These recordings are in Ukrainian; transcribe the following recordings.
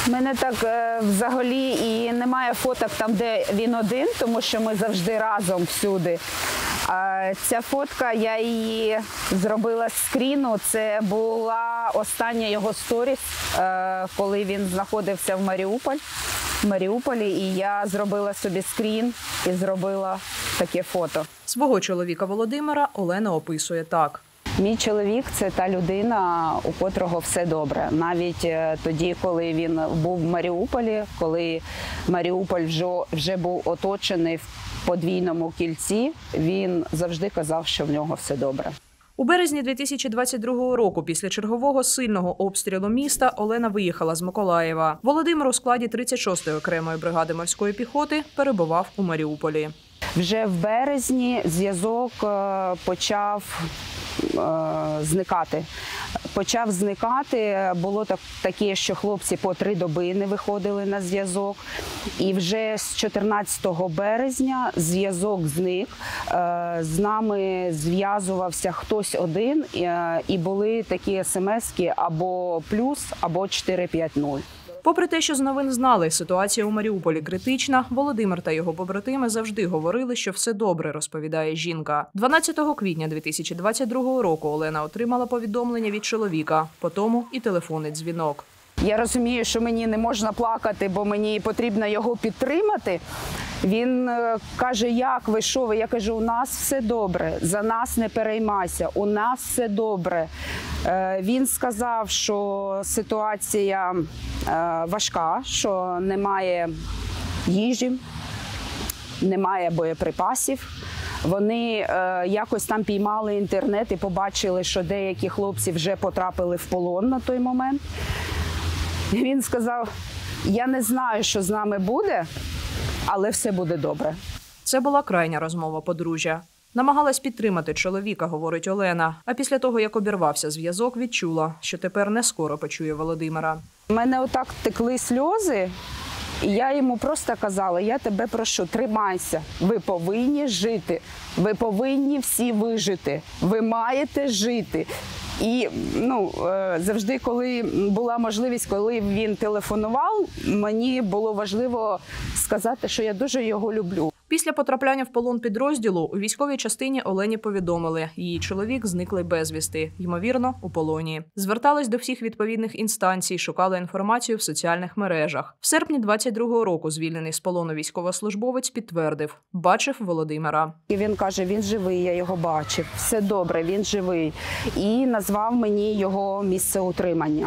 У мене так взагалі і немає фоток там, де він один, тому що ми завжди разом всюди. Ця фотка, я її зробила з скріну, це була остання його сторіс, коли він знаходився в Маріуполі, і я зробила собі скрін і зробила таке фото. Свого чоловіка Володимира Олена описує так. Мій чоловік – це та людина, у котрого все добре. Навіть тоді, коли він був в Маріуполі, коли Маріуполь вже був оточений в подвійному кільці, він завжди казав, що в нього все добре. У березні 2022 року після чергового сильного обстрілу міста Олена виїхала з Миколаєва. Володимир у складі 36-ї окремої бригади морської піхоти перебував у Маріуполі. Вже в березні зв'язок почав зникати. Було таке, що хлопці по 3 доби не виходили на зв'язок. І вже з 14 березня зв'язок зник. З нами зв'язувався хтось один, і були такі смс-ки або плюс, або 450. Попри те, що з новин знали, ситуація у Маріуполі критична, Володимир та його побратими завжди говорили, що все добре, розповідає жінка. 12 квітня 2022 року Олена отримала повідомлення від чоловіка, потому і телефонний дзвінок. Я розумію, що мені не можна плакати, бо мені потрібно його підтримати. Він каже, як ви, що ви? Я кажу, у нас все добре, за нас не переймайся, у нас все добре. Він сказав, що ситуація важка, що немає їжі, немає боєприпасів. Вони якось там піймали інтернет і побачили, що деякі хлопці вже потрапили в полон на той момент. Він сказав, я не знаю, що з нами буде, але все буде добре. Це була крайня розмова подружжя. Намагалась підтримати чоловіка, говорить Олена. А після того, як обірвався зв'язок, відчула, що тепер не скоро почує Володимира. У мене отак текли сльози, і я йому просто казала, я тебе прошу, тримайся, ви повинні жити, ви повинні всі вижити, ви маєте жити. І завжди, коли була можливість, коли він телефонував, мені було важливо сказати, що я дуже його люблю. Після потрапляння в полон підрозділу у військовій частині Олені повідомили, її чоловік зниклий безвісти, ймовірно, у полоні. Звертались до всіх відповідних інстанцій, шукали інформацію в соціальних мережах. В серпні 22-го року звільнений з полону військовослужбовець підтвердив – бачив Володимира. І він каже, він живий, я його бачив, все добре, він живий. І назвав мені його місце утримання.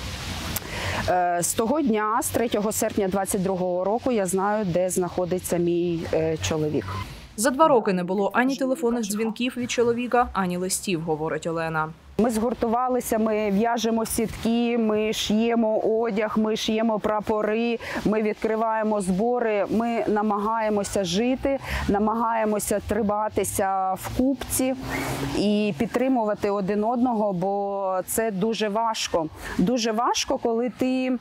З того дня, з 3 серпня 22-го року, я знаю, де знаходиться мій чоловік. За 2 роки не було ані телефонних дзвінків від чоловіка, ані листів, говорить Олена. Ми згуртувалися, ми в'яжемо сітки, ми шиємо одяг, ми шиємо прапори, ми відкриваємо збори, ми намагаємося жити, намагаємося триматися в купці і підтримувати один одного, бо це дуже важко. Дуже важко, коли ти,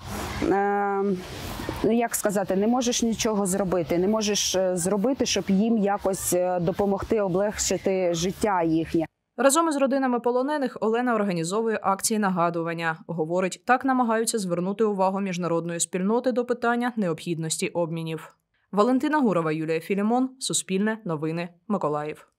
не можеш нічого зробити, не можеш зробити, щоб їм якось допомогти облегшити життя їхнє. Разом із родинами полонених Олена організовує акції нагадування. Говорить, так намагаються звернути увагу міжнародної спільноти до питання необхідності обмінів. Валентина Гурова, Юлія Філімон, Суспільне, Новини, Миколаїв.